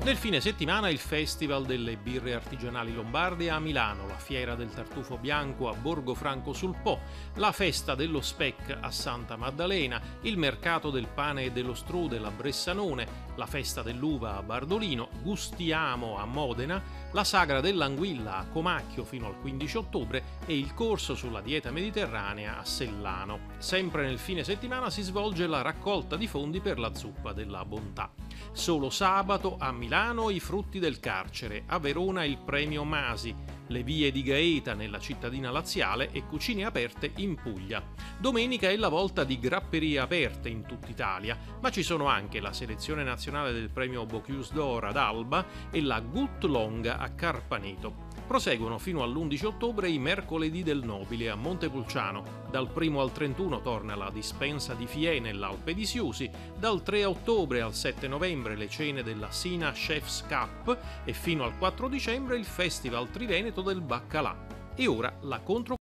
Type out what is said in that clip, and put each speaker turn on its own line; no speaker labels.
Nel fine settimana il Festival delle birre artigianali lombarde a Milano, la Fiera del Tartufo Bianco a Borgofranco sul Po, la Festa dello Speck a Santa Maddalena, il Mercato del Pane e dello Strudel a Bressanone, la Festa dell'Uva a Bardolino, Gustiamo a Modena, la Sagra dell'Anguilla a Comacchio fino al 15 ottobre e il corso sulla dieta mediterranea a Sellano. Sempre nel fine settimana si svolge la raccolta di fondi per la zuppa della bontà. Solo sabato a Milano i frutti del carcere, a Verona il premio Masi, le vie di Gaeta nella cittadina laziale e cucine aperte in Puglia. Domenica è la volta di grapperie aperte in tutta Italia, ma ci sono anche la selezione nazionale del premio Bocuse d'Or ad Alba e la Gut Longa a Carpaneto. Proseguono fino all'11 ottobre i mercoledì del Nobile a Montepulciano. Dal 1 al 31 torna la dispensa di Fiè nell'Alpe di Siusi, dal 3 ottobre al 7 novembre le cene della Sina Chef's Cup e fino al 4 dicembre il Festival Triveneto del Baccalà. E ora la contro